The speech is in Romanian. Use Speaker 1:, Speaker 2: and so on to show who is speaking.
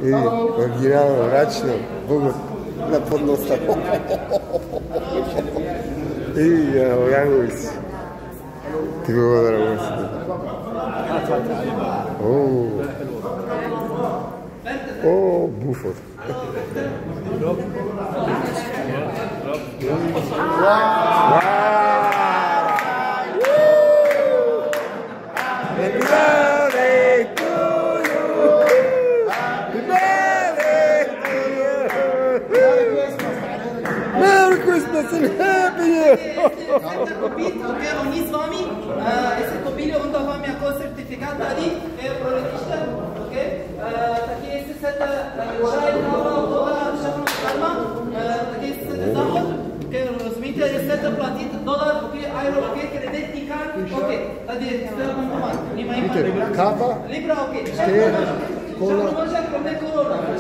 Speaker 1: И оригинално, мрачно, Богот на подноста. И Янговиц. Ти го благодаря, гостите. О, буфот. Merry Christmas and Happy Year!
Speaker 2: Este copil, ok, oni s vami, este copil onda vam jako certifikat tady, proletište, ok, taky este seta čaj, káva, voda, všechno zdarma, taky este seta záchod, ok, rozumíte, je seta platit dolar, ok, euro, ok, kreditní kart, ok, tady je bankomat, nemají
Speaker 1: Kava,
Speaker 2: Libra, ok,
Speaker 1: te,
Speaker 2: všechno može, kromě korona.